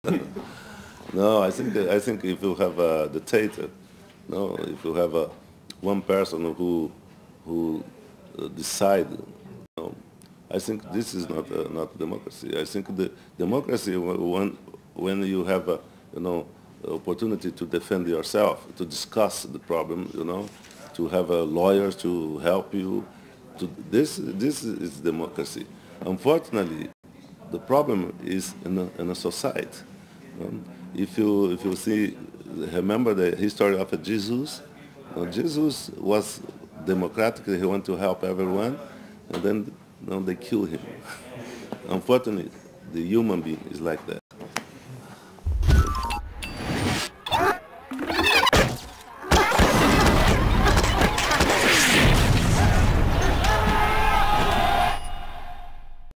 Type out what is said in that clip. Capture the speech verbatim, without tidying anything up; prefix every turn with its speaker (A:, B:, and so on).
A: No, I think I think if you have a dictator, no, if you have a one person who who uh, decide, no, I think this is not uh, not democracy. I think the democracy when when you have a you know opportunity to defend yourself, to discuss the problem, you know, to have a lawyer to help you. To this this is democracy. Unfortunately, the problem is in a, in a society. Um, if you if you see, remember the history of Jesus. Uh, Jesus was democratic. He wanted to help everyone, and then you know, they kill him. Unfortunately, the human being is like that.